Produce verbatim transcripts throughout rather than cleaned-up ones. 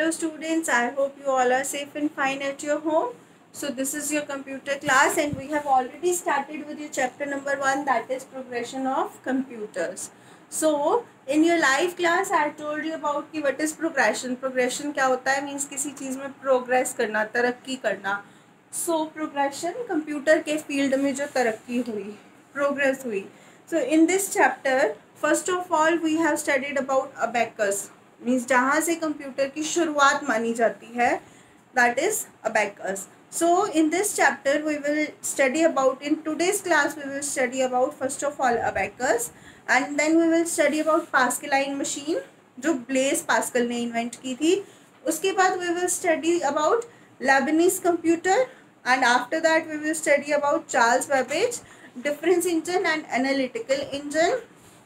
Hello students, I hope you all are safe and fine at your home. So this is your computer class and we have already started with your chapter number one, that is progression of computers. So in your live class I told you about कि what is progression. Progression क्या होता है, means किसी चीज़ में progress करना, तरक्की करना. So progression computer के field में जो तरक्की हुई, progress हुई. So in this chapter, first of all we have studied about abacus. Means जहाँ से कंप्यूटर की शुरुआत मानी जाती है, that is abacus. So in this chapter we will study about, in today's class we will study about first of all abacus and then we will study about Pascaline machine जो Blaise Pascal ने invent की थी. उसके बाद we will study about Leibniz computer and after that we will study about Charles Babbage, difference engine and analytical engine.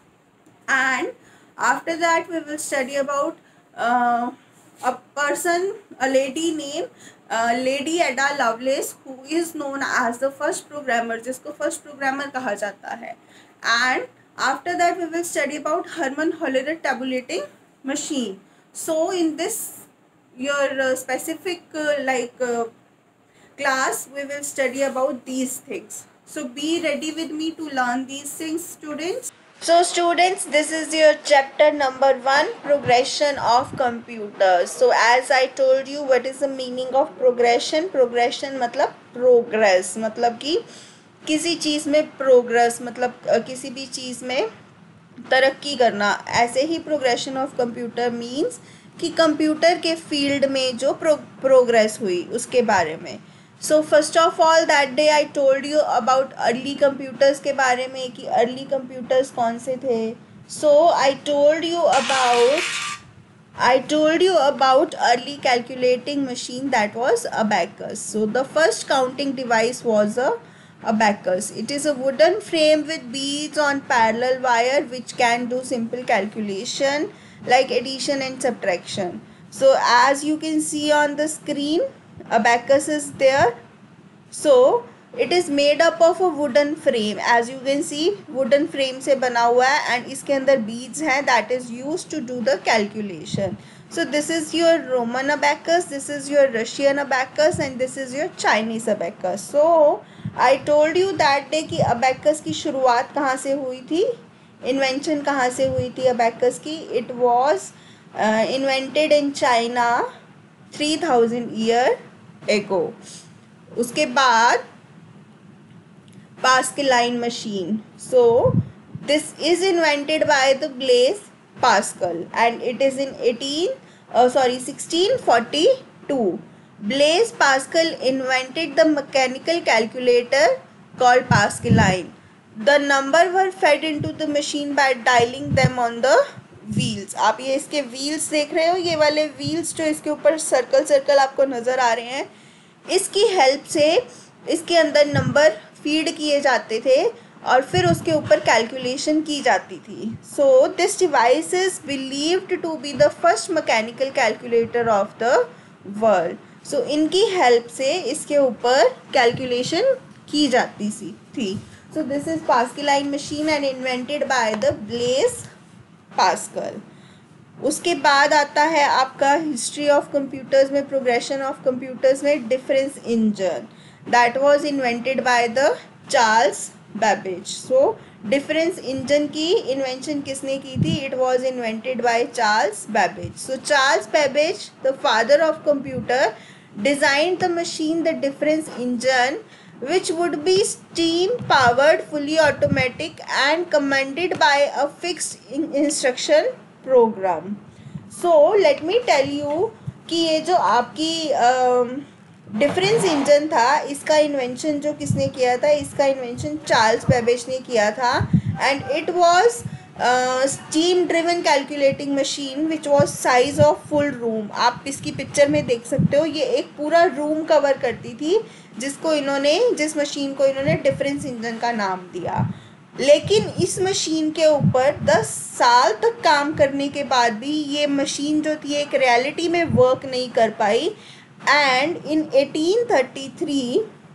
And after that we will study about uh, a person, a lady named uh, Lady Ada Lovelace, who is known as the first programmer, जिसको first programmer कहा जाता है. And after that we will study about Herman Hollerith tabulating machine. So in this your uh, specific uh, like uh, class we will study about these things. So be ready with me to learn these things, students. So students, this is your chapter number one, progression of computers. So as I told you, what is the meaning of progression? Progression मतलब progress, मतलब कि किसी चीज़ में progress मतलब किसी भी चीज़ में तरक्की करना. ऐसे ही progression of computer means कि कंप्यूटर के फील्ड में जो प्रो प्रोग्रेस हुई उसके बारे में. So first of all that day I told you about early computers के बारे में कि अर्ली कंप्यूटर्स कौन से थे. So I told you about I told you about early calculating machine that was abacus. So the first counting device was a abacus. It is a wooden frame with beads on parallel wire which can do simple calculation like addition and subtraction. So as you can see on the screen, abacus is there. So it is made up of a wooden frame. As you can see, wooden frame से बना हुआ है and इसके अंदर beads हैं that is used to do the calculation. So this is your Roman abacus, this is your Russian abacus and this is your Chinese abacus. So I told you that day कि abacus की शुरुआत कहाँ से हुई थी, invention कहाँ से हुई थी abacus की. It was uh, invented in China three thousand year ago. उसके बाद Pascaline machine. So this is invented by the Blaise Pascal and it is in eighteen uh, sorry sixteen forty-two. Blaise Pascal invented the mechanical calculator called Pascaline. The number were fed into the machine by dialing them on the wheels. आप ये इसके wheels देख रहे हो, ये वाले wheels जो इसके ऊपर सर्कल सर्कल आपको नज़र आ रहे हैं, इसकी हेल्प से इसके अंदर नंबर फीड किए जाते थे और फिर उसके ऊपर कैलकुलेशन की जाती थी. So this device is believed to be the first mechanical calculator of the world. So इनकी हेल्प से इसके ऊपर कैलकुलेशन की जाती थी. So this is Pascaline machine and invented by the Blaise Pascal. उसके बाद आता है आपका हिस्ट्री ऑफ कंप्यूटर्स में, प्रोग्रेशन ऑफ कंप्यूटर्स में difference engine that was invented by the Charles Babbage. So difference engine की इन्वेंशन किसने की थी? It was invented by Charles Babbage. So Charles Babbage, the father of computer, designed the machine the difference engine which would be steam powered, fully automatic and commanded by a fixed in instruction program. So let me tell you कि ये जो आपकी difference uh, engine था, इसका invention जो किसने किया था? इसका इन्वेंशन चार्ल्स बेबेज ने किया था and it was steam driven calculating machine which was size of full room. आप इसकी पिक्चर में देख सकते हो, ये एक पूरा रूम कवर करती थी जिसको इन्होंने जिस मशीन को इन्होंने डिफरेंस इंजन का नाम दिया. लेकिन इस मशीन के ऊपर दस साल तक काम करने के बाद भी ये मशीन जो थी एक रियलिटी में वर्क नहीं कर पाई. And in eighteen thirty three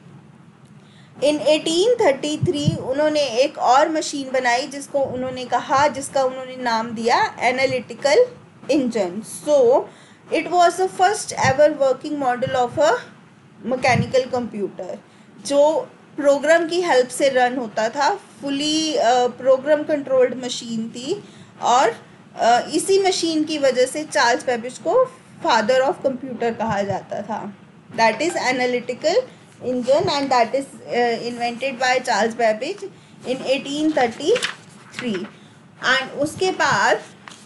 in eighteen thirty three उन्होंने एक और मशीन बनाई जिसको उन्होंने कहा जिसका उन्होंने नाम दिया analytical engine. So It was the first ever working model of a mechanical computer जो प्रोग्राम की हेल्प से रन होता था, फुली प्रोग्राम कंट्रोल्ड मशीन थी, और uh, इसी मशीन की वजह से चार्ल्स बेबेज को फादर ऑफ कंप्यूटर कहा जाता था. That is analytical engine and that is invented by Charles Babbage in eighteen thirty three. And उसके बाद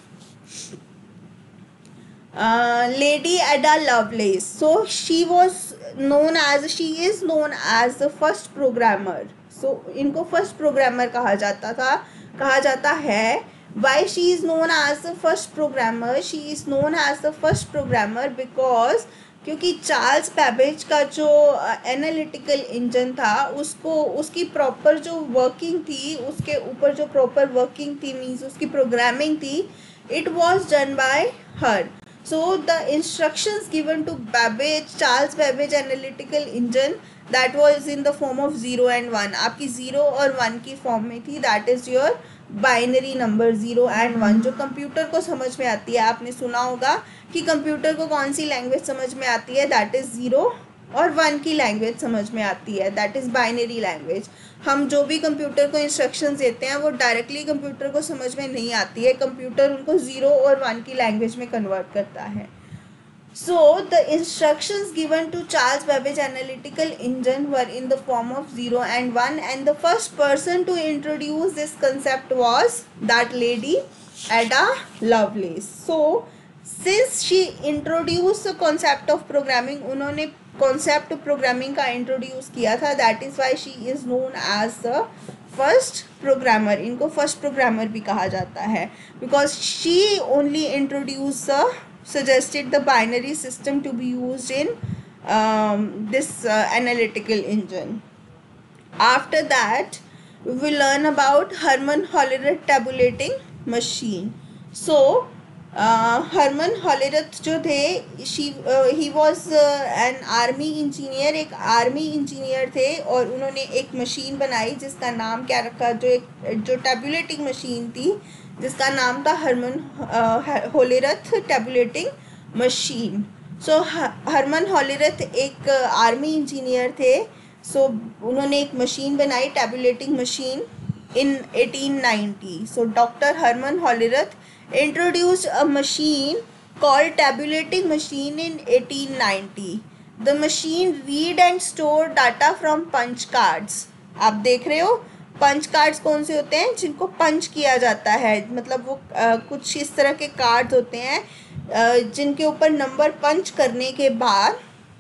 Lady Ada Lovelace, so she was known as she is known as the first programmer. so इनको first programmer कहा जाता था कहा जाता है. why she is known as the first programmer? she is known as the first programmer because क्योंकि Charles Babbage का जो एनालिटिकल uh, इंजन था उसको उसकी प्रॉपर जो वर्किंग थी, उसके ऊपर जो प्रॉपर वर्किंग थी मीन्स उसकी प्रोग्रामिंग थी, it was done by her. So the instructions given to Babbage, Charles Babbage analytical engine, that was in the form of zero and one. आपकी zero और one की फॉर्म में थी. That is your binary number zero and one, जो computer को समझ में आती है. आपने सुना होगा कि कंप्यूटर को कौन सी लैंग्वेज समझ में आती है, that is zero, और वन की लैंग्वेज समझ में आती है, दैट इज़ बाइनरी लैंग्वेज. हम जो भी कंप्यूटर को इंस्ट्रक्शंस देते हैं वो डायरेक्टली कंप्यूटर को समझ में नहीं आती है, कंप्यूटर उनको ज़ीरो और वन की लैंग्वेज में कन्वर्ट करता है. So the instructions given to Charles Babbage analytical engine were in the form of zero and one, and the first person to introduce this concept was that Lady Ada Lovelace. So since she introduce the concept of programming, उन्होंने concept programming का introduce किया था, that is why she is known as the first programmer. इनको first programmer भी कहा जाता है because she only introduce the suggested the binary system to be used in this analytical engine. After that we will learn about Herman Hollerith tabulating machine. So Herman Hollerith जो थे, she he was an army engineer, एक army engineer थे, और उन्होंने एक machine बनाई जिसका नाम क्या रखा, जो एक जो टेबुलेटिंग मशीन थी जिसका नाम था Herman Hollerith tabulating machine. So Herman Hollerith एक आर्मी इंजीनियर थे. सो so, उन्होंने एक मशीन बनाई, tabulating machine, in eighteen ninety. So doctor Herman Hollerith introduced a machine called tabulating machine in eighteen ninety. The machine read and store data from punch cards. आप देख रहे हो punch cards कौन से होते हैं, जिनको पंच किया जाता है, मतलब वो आ, कुछ इस तरह के कार्ड्स होते हैं आ, जिनके ऊपर नंबर पंच करने के बाद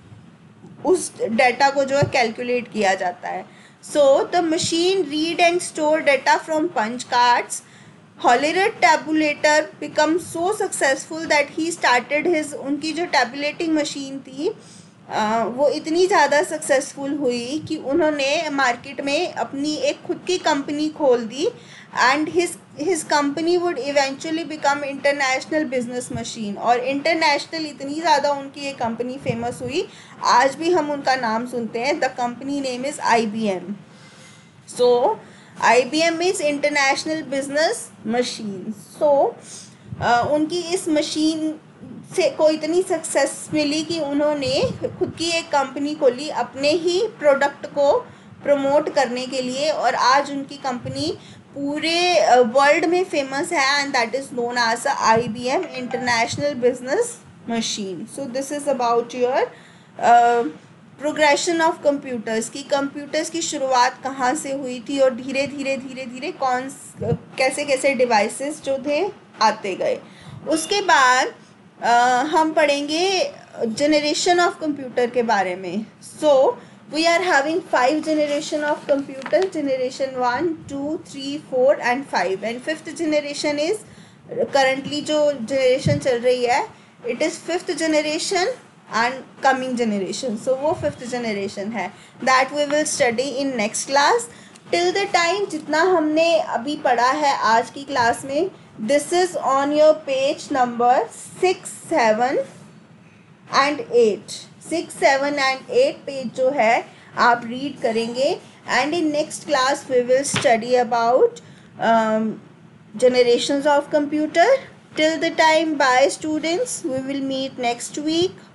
उस डाटा को जो है कैलकुलेट किया जाता है. So the machine read and store data from punch cards. Hollerith tabulator become so successful that he started his, उनकी जो टेबुलेटिंग मशीन थी आ, वो इतनी ज़्यादा सक्सेसफुल हुई कि उन्होंने मार्केट में अपनी एक खुद की कंपनी खोल दी, and his his company would eventually become International business Machine. और इंटरनेशनल इतनी ज़्यादा उनकी ये कंपनी फेमस हुई, आज भी हम उनका नाम सुनते हैं. The company name is I B M. So I B M is international business machine. So उनकी इस मशीन से को इतनी सक्सेस मिली कि उन्होंने खुद की एक कंपनी खोली अपने ही प्रोडक्ट को प्रमोट करने के लिए, और आज उनकी कंपनी पूरे वर्ल्ड में फेमस है, and that is known as I B M international business machine. So this is about your progression of computers, की कंप्यूटर्स की शुरुआत कहाँ से हुई थी और धीरे धीरे धीरे धीरे कौन कैसे कैसे डिवाइसेस जो थे आते गए. उसके बाद uh, हम पढ़ेंगे जनरेशन ऑफ कंप्यूटर के बारे में. So we are having five generation of computer, generation one two three four and five, and fifth generation is currently जो जनरेशन चल रही है, it is fifth generation and coming generation. So वो fifth generation है, that we will study in next class. Till the time जितना हमने अभी पढ़ा है आज की क्लास में, this is on your page number six seven and eight. Six seven and eight page जो है आप रीड करेंगे, and in next class we will study about generations of computer, Till the time, bye students. We will meet next week.